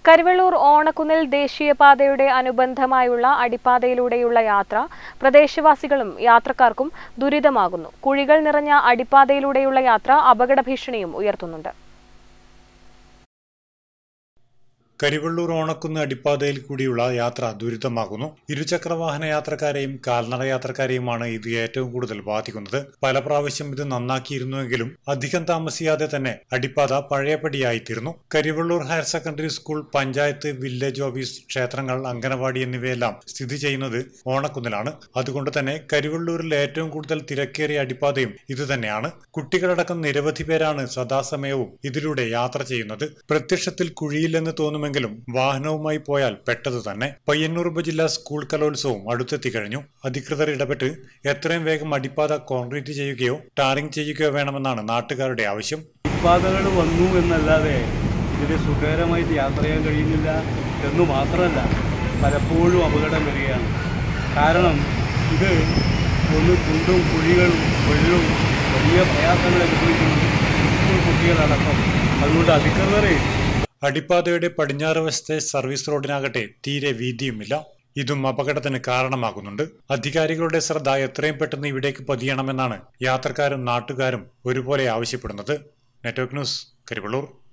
കരിവെള്ളൂർ ഓണക്കുന്നിൽ ദേശീയപാതയുടെ അനുബന്ധമായുള്ള അടിപ്പാതയിലൂടെയുള്ള യാത്ര പ്രദേശവാസികളും യാത്രക്കാർക്കും ദുരിതമാകുന്നു. കുഴികൾ നിറഞ്ഞ അടിപ്പാതയിലൂടെയുള്ള യാത്ര അപകട ഭീഷണിയും ഉയർത്തുന്നുണ്ട്. കരിവെള്ളൂർ ഓണക്കുന്ന് അടിപ്പാതയിൽ കൂടിയുള്ള യാത്ര ദുരിതമാകുന്നു. ഇരുചക്രവാഹന യാത്രക്കാരെയും കാൽനട യാത്രക്കാരെയുമാണ് ഇത് ഏറ്റവും കൂടുതൽ ബാധിക്കുന്നത്. പല പ്രാവശ്യം ഇത് നന്നാക്കിയിരുന്നുവെങ്കിലും അധികം താമസിയാതെ തന്നെ അടിപ്പാത പഴയപടിയായിത്തീർന്നു. Karivellur higher secondary school, panchayat, village office, ക്ഷേത്രങ്ങൾ, അംഗനവാടി എന്നിവയെല്ലാം സ്ഥിതി ചെയ്യുന്നത് ഓണക്കുന്നിലാണ്. അതുകൊണ്ട് തന്നെ കരിവെള്ളൂരിൽ ഏറ്റവും കൂടുതൽ തിരക്കേറിയ അടിപ്പാതയും ഇതുതന്നെയാണ്. കുട്ടികളടക്കം നിരവധി പേരാണ് സദാസമയവും ഇതിലൂടെ യാത്ര ചെയ്യുന്നത്. പ്രത്യക്ഷത്തിൽ കുഴിയില്ലെന്ന് തോന്നുമെങ്കിലും വാഹനവുമായി പോയാൽ പെട്ടത് തന്നെ. പയ്യന്നൂർ ഉപജില്ലാ സ്കൂൾ കലോത്സവവും അടുത്തെത്തി കഴിഞ്ഞു. അധികൃതർ ഇടപെട്ട് എത്രയും വേഗം അടിപ്പാത കോൺക്രീറ്റ് ചെയ്യുകയോ ടാറിംഗ് ചെയ്യുകയോ വേണമെന്നാണ് നാട്ടുകാരുടെ ആവശ്യം. അടിപ്പാതകൾ വന്നു എന്നല്ലാതെ ഇതിന് സുഖകരമായിട്ട് യാത്ര ചെയ്യാൻ കഴിയുന്നില്ല എന്നു മാത്രമല്ല, പലപ്പോഴും അപകടം വരികയാണ്. കാരണം ഇത് ഒന്ന് കുണ്ടും കുഴികളും വെള്ളവും വലിയ പ്രയാസങ്ങൾ അനുഭവിക്കുന്നു സ്കൂൾ കുട്ടികളടക്കം. അതുകൊണ്ട് അധികൃതരെ അടിപ്പാതയുടെ പടിഞ്ഞാറ് വശത്തെ സർവീസ് റോഡിനാകട്ടെ തീരെ വീതിയുമില്ല. ഇതും അപകടത്തിന് കാരണമാകുന്നുണ്ട്. അധികാരികളുടെ ശ്രദ്ധ എത്രയും പെട്ടെന്ന് ഇവിടേക്ക് പതിയണമെന്നാണ് യാത്രക്കാരും നാട്ടുകാരും ഒരുപോലെ ആവശ്യപ്പെടുന്നത്. Network news, Karivellur.